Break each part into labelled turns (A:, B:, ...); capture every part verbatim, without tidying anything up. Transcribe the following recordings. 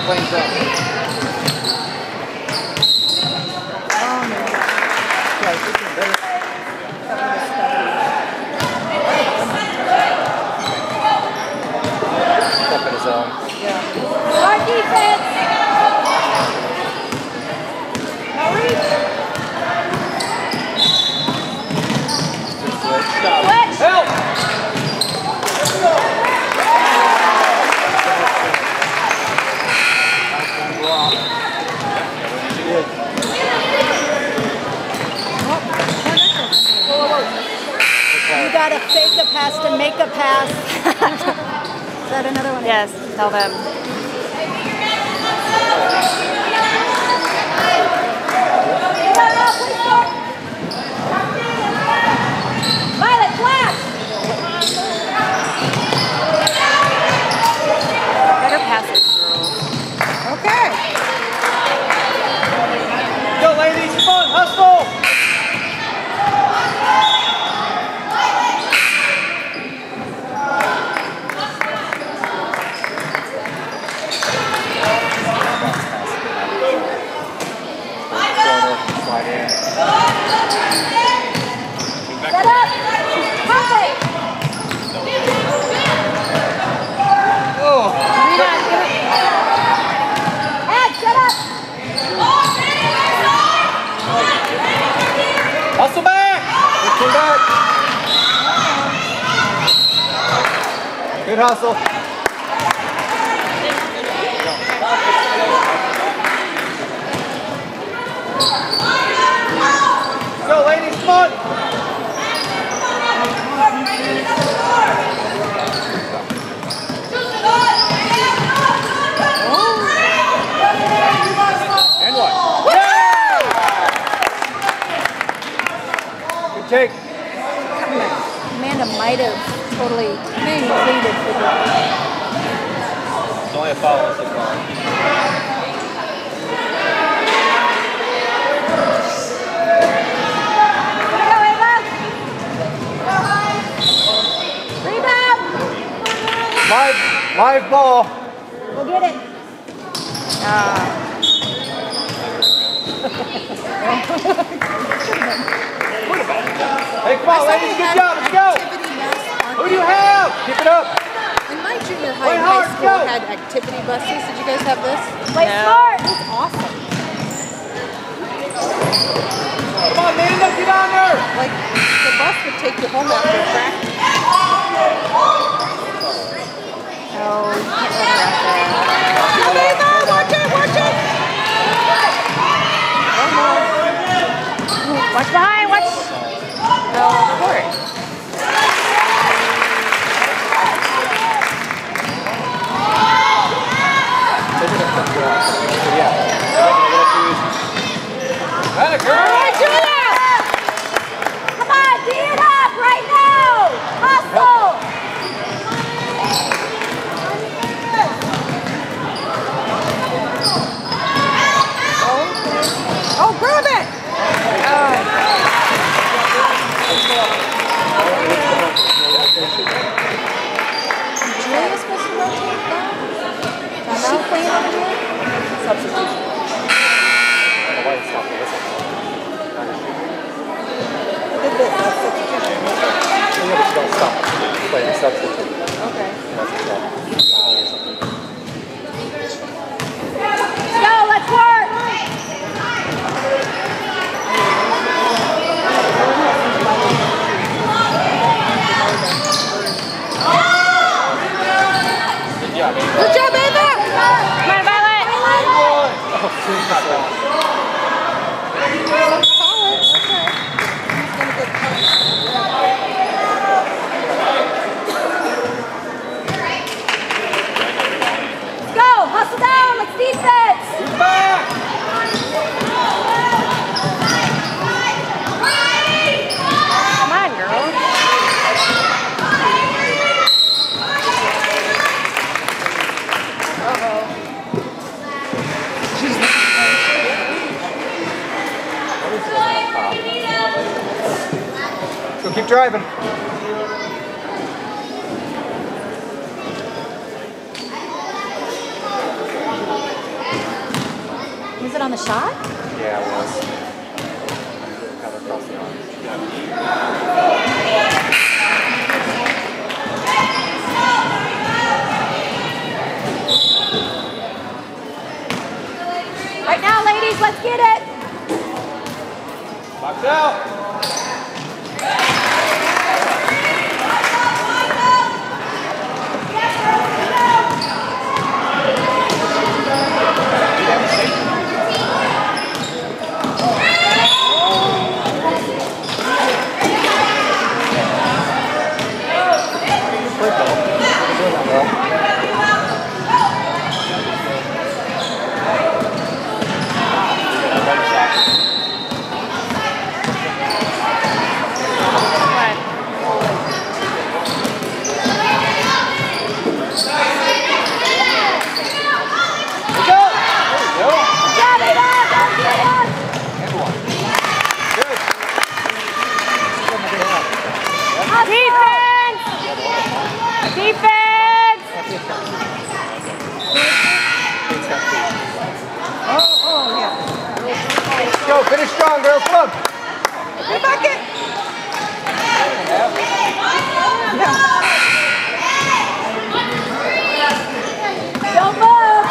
A: playing zone.
B: Oh no.
A: Yeah, this is better. Step in his zone.
B: Yeah. Hard defense! Now reach!
A: Switch. Stop.
B: Switch!
A: Help!
B: You gotta fake a pass to make a pass. Is that another one?
C: Yes, tell them.
B: Violet, flash!
C: Better passes, girls.
B: Okay.
A: Go, ladies, come on, hustle! Slide in.
B: Set up! Perfect!
A: Oh!
B: Ed, set up!
A: Hustle back! Come back! Good hustle. Go, ladies, come on! And what? Yeah! Good take.
B: Amanda might have totally completed for the
A: It's only a foul. It's a foul. Live, live ball.
B: Go get it.
C: Ah.
A: Hey, come on, ladies. Good job. Let's go. Who do you have? Keep it up.
D: In my junior high
A: Play
D: and
A: hard,
D: high school
A: go.
D: had activity buses. Did you guys have this?
B: Play
C: No.
B: smart.
D: It was awesome.
A: Come on, Amanda. Get on there.
D: Like, the bus would take you home after practice.
C: Oh, you can't run around there.
D: Lisa, watch it, watch it! Oh no.
C: Watch behind, watch. No, court.
A: Atta girl.
B: Come on, D it up right now. Hustle.
D: Oh, grab it! Julia's supposed to rotate that? Is she playing over here?
C: Substitution.
D: Good bit, that's substitution.
A: Don't stop. Play the substitute.
D: Okay.
B: Go, let's work.
A: Good job, Ava.
D: Good job, Ava!
C: Come on, Violet.
A: Oh, she's not bad.
D: Solid, okay. He's gonna get punched.
B: Go, hustle down. Let's defense.
A: Get back.
C: Come on, girl.
A: Go keep driving.
D: Was it on the shot?
A: Yeah, it was. Kind of across the arm.
D: Right now, ladies, let's get it.
A: Box out.
C: Defense! Defense!
B: Oh, oh, yeah.
A: Go, finish strong, girls. Come on.
B: Hey, bucket.
D: Don't move.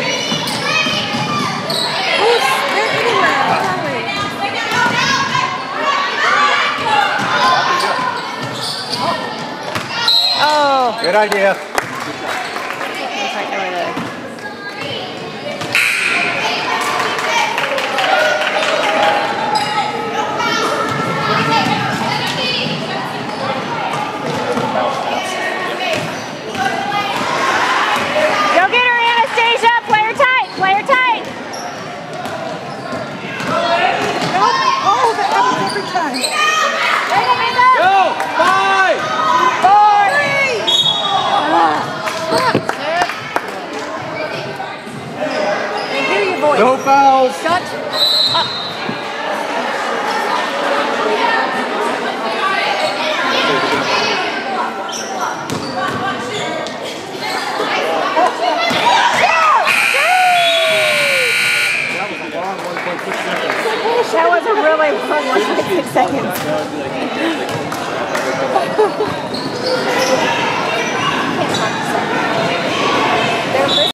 B: Who's they're anywhere?
C: Oh.
A: Good idea.
C: Go get her, Anastasia. Play her tight. Play her tight.
B: Oh, that happens every time.
A: Go. Five.
B: Four. I hear your voice.
A: No fouls.
B: Shut up.
C: That was a really long one point six seconds.